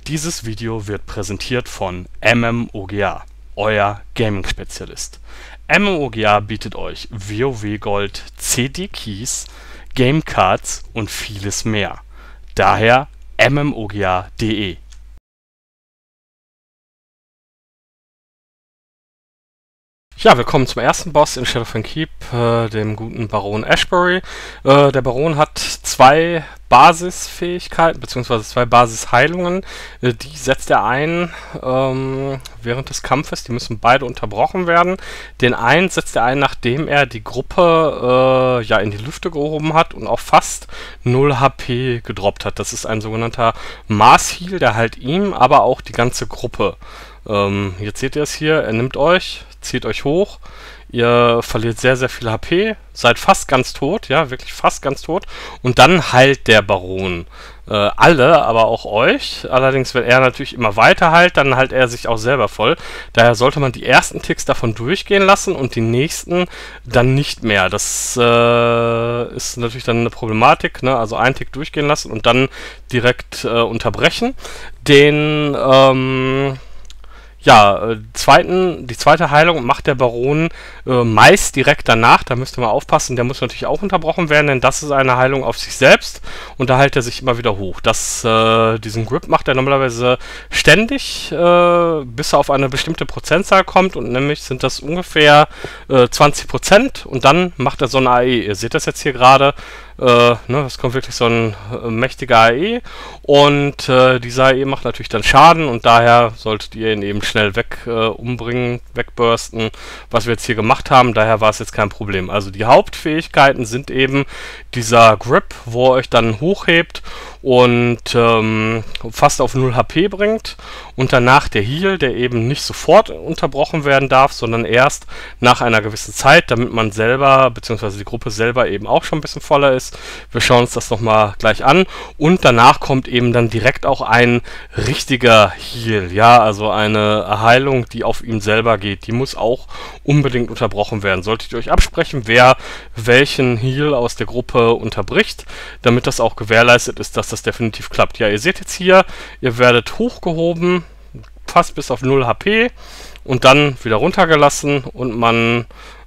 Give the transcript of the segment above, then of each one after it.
Dieses Video wird präsentiert von MMOGA, euer Gaming-Spezialist. MMOGA bietet euch WoW Gold, CD-Keys, Gamecards und vieles mehr. Daher mmoga.de. Ja, willkommen zum ersten Boss in Shadowfang Keep, dem guten Baron Ashbury. Der Baron hat zwei Basisfähigkeiten, beziehungsweise zwei Basisheilungen. Die setzt er ein während des Kampfes. Die müssen beide unterbrochen werden. Den einen setzt er ein, nachdem er die Gruppe in die Lüfte gehoben hat und auch fast 0 HP gedroppt hat. Das ist ein sogenannter Mass-Heal, der heilt ihm, aber auch die ganze Gruppe. Jetzt seht ihr es hier, er nimmt euch, zieht euch hoch, ihr verliert sehr, sehr viel HP, seid fast ganz tot, ja, wirklich fast ganz tot, und dann heilt der Baron alle, aber auch euch. Allerdings, wenn er natürlich immer weiter heilt, dann heilt er sich auch selber voll. Daher sollte man die ersten Ticks davon durchgehen lassen und die nächsten dann nicht mehr. Das ist natürlich dann eine Problematik, ne? Also einen Tick durchgehen lassen und dann direkt unterbrechen. Die zweite Heilung macht der Baron meist direkt danach, da müsst ihr mal aufpassen, der muss natürlich auch unterbrochen werden, denn das ist eine Heilung auf sich selbst und da heilt er sich immer wieder hoch. Diesen Grip macht er normalerweise ständig, bis er auf eine bestimmte Prozentzahl kommt, und nämlich sind das ungefähr 20%, und dann macht er so eine AE. Ihr seht das jetzt hier gerade. Es kommt wirklich so ein mächtiger AE, und dieser AE macht natürlich dann Schaden, und daher solltet ihr ihn eben schnell umbringen, wegbursten, was wir jetzt hier gemacht haben. Daher war es jetzt kein Problem. Also die Hauptfähigkeiten sind eben dieser Grip, wo er euch dann hochhebt und fast auf 0 HP bringt, und danach der Heal, der eben nicht sofort unterbrochen werden darf, sondern erst nach einer gewissen Zeit, damit man selber, beziehungsweise die Gruppe selber eben auch schon ein bisschen voller ist. Wir schauen uns das nochmal gleich an, und danach kommt eben dann direkt auch ein richtiger Heal, ja, also eine Heilung, die auf ihn selber geht. Die muss auch unbedingt unterbrochen werden. Solltet ihr euch absprechen, wer welchen Heal aus der Gruppe unterbricht, damit das auch gewährleistet ist, dass das definitiv klappt. Ja, ihr seht jetzt hier, ihr werdet hochgehoben, fast bis auf 0 HP, und dann wieder runtergelassen, und man,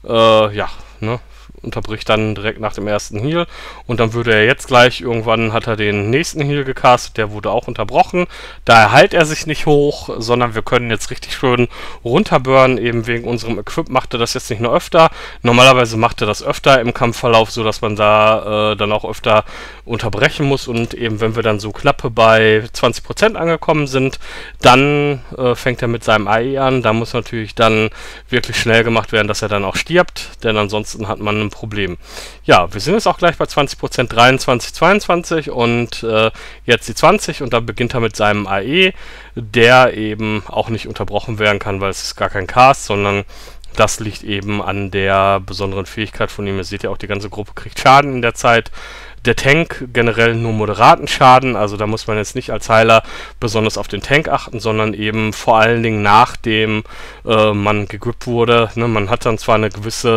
unterbricht dann direkt nach dem ersten Heal, und dann würde er jetzt gleich, irgendwann hat er den nächsten Heal gecastet, der wurde auch unterbrochen. Daher heilt er sich nicht hoch, sondern wir können jetzt richtig schön runterburnen, eben wegen unserem Equip macht er das jetzt nicht nur öfter. Normalerweise macht er das öfter im Kampfverlauf, so dass man da dann auch öfter unterbrechen muss, und eben wenn wir dann so knappe bei 20% angekommen sind, dann fängt er mit seinem AE an. Da muss natürlich dann wirklich schnell gemacht werden, dass er dann auch stirbt, denn ansonsten hat man ein Problem. Ja, wir sind jetzt auch gleich bei 20%, 23, 22 und jetzt die 20, und dann beginnt er mit seinem AE, der eben auch nicht unterbrochen werden kann, weil es ist gar kein Cast, sondern das liegt eben an der besonderen Fähigkeit von ihm. Ihr seht ja auch, die ganze Gruppe kriegt Schaden in der Zeit. Der Tank generell nur moderaten Schaden, also da muss man jetzt nicht als Heiler besonders auf den Tank achten, sondern eben vor allen Dingen nachdem man gegrippt wurde. Ne, man hat dann zwar einen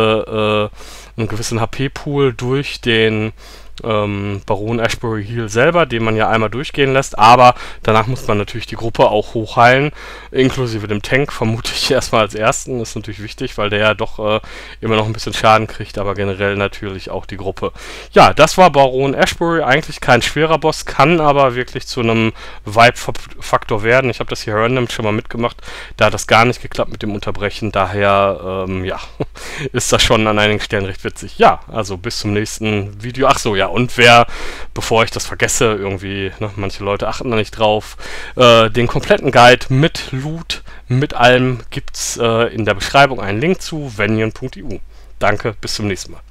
gewissen HP-Pool durch den Baron Ashbury Heal selber, den man ja einmal durchgehen lässt, aber danach muss man natürlich die Gruppe auch hochheilen, inklusive dem Tank, vermute ich erstmal als ersten. Das ist natürlich wichtig, weil der ja doch immer noch ein bisschen Schaden kriegt, aber generell natürlich auch die Gruppe. Ja, das war Baron Ashbury, eigentlich kein schwerer Boss, kann aber wirklich zu einem Vibe-Faktor werden. Ich habe das hier random schon mal mitgemacht, da hat das gar nicht geklappt mit dem Unterbrechen, daher ist das schon an einigen Stellen recht witzig. Ja, also bis zum nächsten Video. Ach so, ja, und bevor ich das vergesse, irgendwie, manche Leute achten da nicht drauf, den kompletten Guide mit Loot, mit allem gibt's in der Beschreibung einen Link zu venion.eu. Danke, bis zum nächsten Mal.